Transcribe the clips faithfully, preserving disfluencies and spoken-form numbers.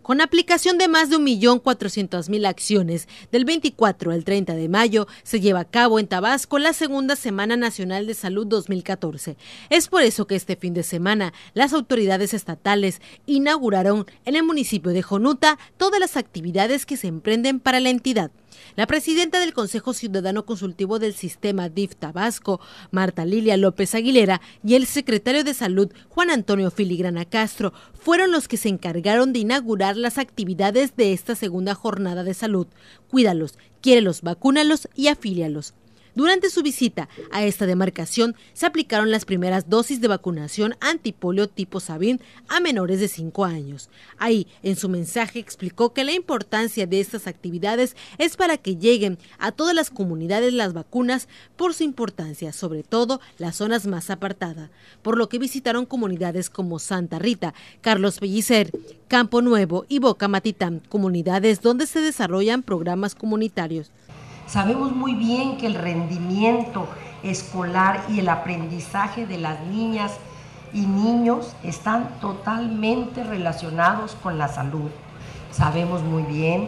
Con aplicación de más de un millón cuatrocientas mil acciones, del veinticuatro al treinta de mayo se lleva a cabo en Tabasco la segunda Semana Nacional de Salud dos mil catorce. Es por eso que este fin de semana las autoridades estatales inauguraron en el municipio de Jonuta todas las actividades que se emprenden para la entidad. La presidenta del Consejo Ciudadano Consultivo del Sistema D I F Tabasco, Marta Lilia López Aguilera, y el secretario de Salud, Juan Antonio Filigrana Castro, fueron los que se encargaron de inaugurar las actividades de esta segunda jornada de salud. Cuídalos, quiérelos, vacúnalos y afílialos. Durante su visita a esta demarcación, se aplicaron las primeras dosis de vacunación antipolio tipo Sabin a menores de cinco años. Ahí, en su mensaje, explicó que la importancia de estas actividades es para que lleguen a todas las comunidades las vacunas por su importancia, sobre todo las zonas más apartadas, por lo que visitaron comunidades como Santa Rita, Carlos Pellicer, Campo Nuevo y Boca Matitán, comunidades donde se desarrollan programas comunitarios. Sabemos muy bien que el rendimiento escolar y el aprendizaje de las niñas y niños están totalmente relacionados con la salud. Sabemos muy bien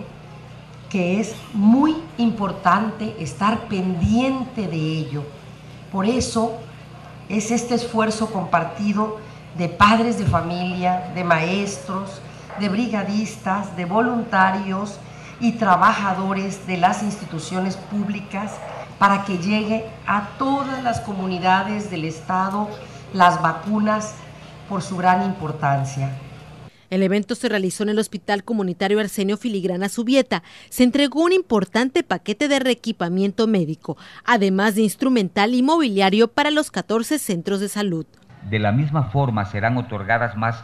que es muy importante estar pendiente de ello. Por eso es este esfuerzo compartido de padres de familia, de maestros, de brigadistas, de voluntarios y trabajadores de las instituciones públicas para que llegue a todas las comunidades del estado las vacunas por su gran importancia. El evento se realizó en el Hospital Comunitario Arsenio Filigrana Subieta. Se entregó un importante paquete de reequipamiento médico, además de instrumental y mobiliario para los catorce centros de salud. De la misma forma serán otorgadas más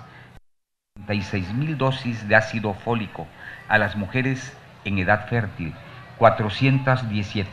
de treinta y seis mil dosis de ácido fólico a las mujeres en edad fértil, cuatrocientos diecisiete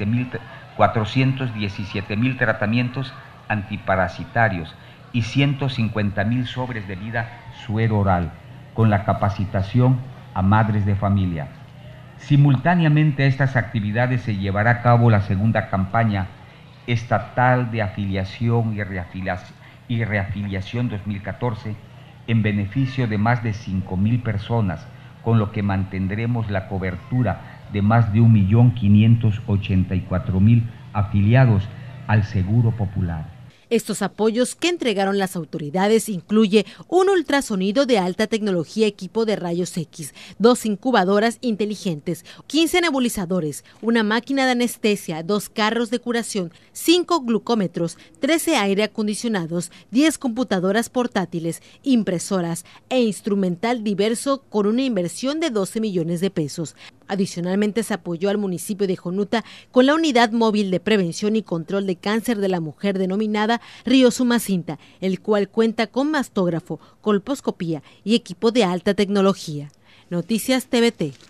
mil tratamientos antiparasitarios y ciento cincuenta mil sobres de vida suero oral, con la capacitación a madres de familia. Simultáneamente a estas actividades se llevará a cabo la segunda campaña estatal de afiliación y reafiliación, y reafiliación dos mil catorce en beneficio de más de cinco mil personas, con lo que mantendremos la cobertura de más de un millón quinientos ochenta y cuatro mil afiliados al Seguro Popular. Estos apoyos que entregaron las autoridades incluye un ultrasonido de alta tecnología, equipo de rayos X, dos incubadoras inteligentes, quince nebulizadores, una máquina de anestesia, dos carros de curación, cinco glucómetros, trece aire acondicionados, diez computadoras portátiles, impresoras e instrumental diverso con una inversión de doce millones de pesos. Adicionalmente, se apoyó al municipio de Jonuta con la unidad móvil de prevención y control de cáncer de la mujer denominada Río Sumacinta, el cual cuenta con mastógrafo, colposcopía y equipo de alta tecnología. Noticias T V T.